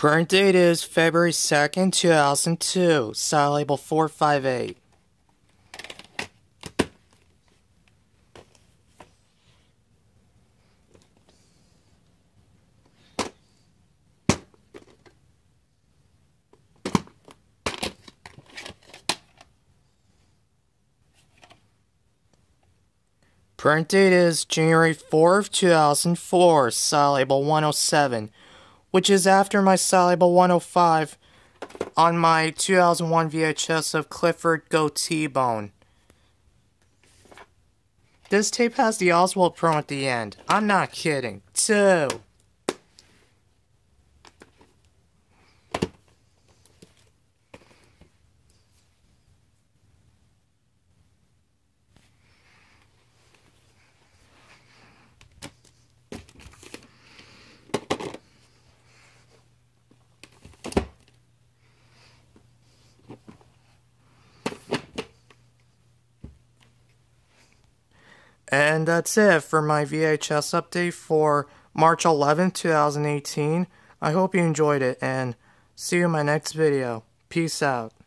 Print date is February 2nd, 2002. Style label 458. Print date is January 4th, 2004. Style label 107. Which is after my style label 105 on my 2001 VHS of Clifford Go T-Bone. This tape has the Oswald promo at the end. I'm not kidding. 2. And that's it for my VHS update for March 11th, 2018. I hope you enjoyed it, and see you in my next video. Peace out.